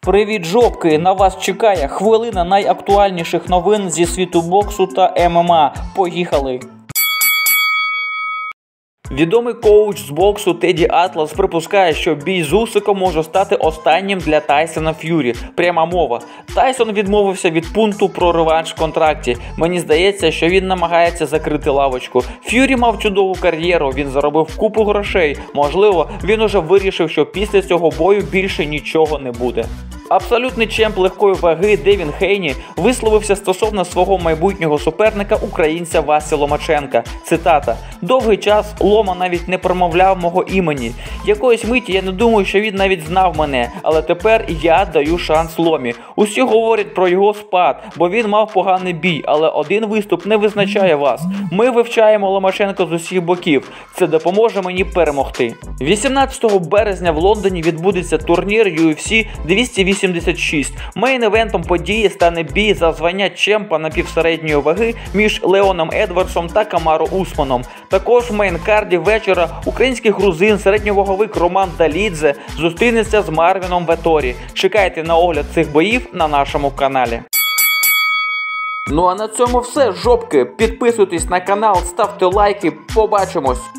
Привіт, жопки! На вас чекає хвилина найактуальніших новин зі світу боксу та ММА. Поїхали! Відомий коуч з боксу Теді Атлас припускає, що бій з Усиком може стати останнім для Тайсона Ф'юрі. Пряма мова. Тайсон відмовився від пункту про реванш в контракті. Мені здається, що він намагається закрити лавочку. Ф'юрі мав чудову кар'єру, він заробив купу грошей. Можливо, він уже вирішив, що після цього бою більше нічого не буде. Абсолютний чемп легкої ваги Девін Хейні висловився стосовно свого майбутнього суперника, українця Васі Ломаченка. Цитата: «Довгий час Лома навіть не промовляв мого імені. Якоїсь миті я не думаю, що він навіть знав мене, але тепер я даю шанс Ломі. Усі говорять про його спад, бо він мав поганий бій, але один виступ не визначає вас. Ми вивчаємо Ломаченка з усіх боків. Це допоможе мені перемогти». 18 березня в Лондоні відбудеться турнір UFC 286. Мейн-евентом події стане бій за звання чемпа напівсередньої ваги між Леоном Едвардсом та Камаро Усманом. Також в мейн-карді вечора український грузин середньоваговик Роман Далідзе зустрінеться з Марвіном Веторі. Чекайте на огляд цих боїв на нашому каналі. Ну а на цьому все, жопки. Підписуйтесь на канал, ставте лайки. Побачимось!